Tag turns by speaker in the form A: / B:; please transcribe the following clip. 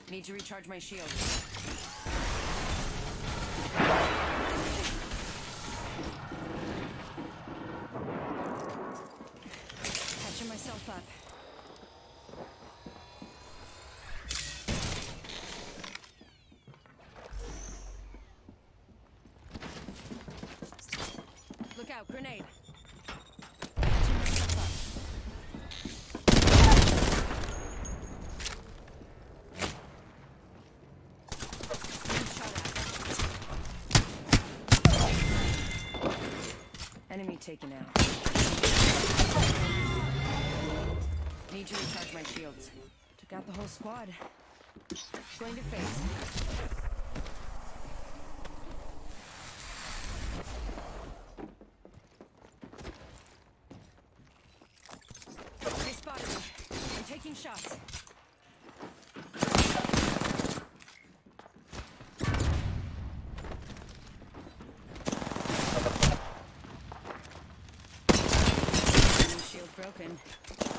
A: Need to recharge my shield. Catching myself up. Look out, grenade. Catching myself up. Enemy taken out. Need to recharge my shields. Took out the whole squad. Going to face. They spotted me. I'm taking shots. Shield broken.